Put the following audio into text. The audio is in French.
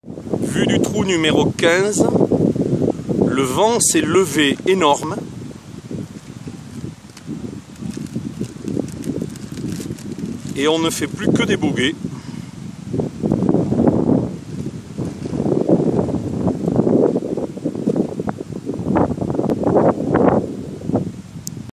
Vue du trou numéro 15, le vent s'est levé énorme. Et on ne fait plus que des boguets.